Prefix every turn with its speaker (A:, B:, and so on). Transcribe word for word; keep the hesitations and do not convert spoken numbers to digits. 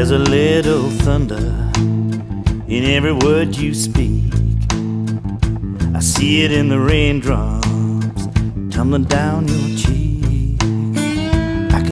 A: There's a little thunder in every word you speak. I see it in the raindrops tumbling down your cheek.